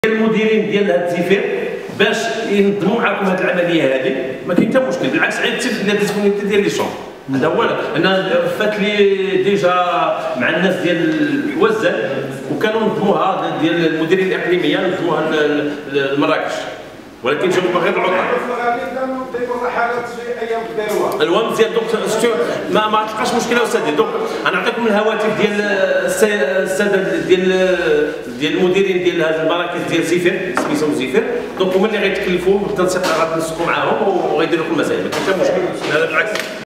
المديرين ديال هاد الزفير باش ينظموا معكم هاد العمليه هذه ما كاين حتى مشكل، بالعكس عيط لا ديسبونيبيتي ديال لي شون. هذا هو. انا فات لي ديجا مع الناس ديال الوزان وكانوا نظموها ديال المديرين الاقليميه نظموها لمراكش، ولكن جاوبوا غير العطل. كانوا ديروا رحلات في ايام داروها. الوام مزيان دونك ما تلقاش مشكله استاذي. دونك انا نعطيكم الهواتف ديال الساده ديال المديرين ديال هذه المراكز ديال زفير سميتهم زفير، دونك هما اللي غيتكلفوا بالتنسيق، غتنسقوا معاهم وغيديروا لكم المسائل، ما كاين حتى مشكل. هذا بالعكس.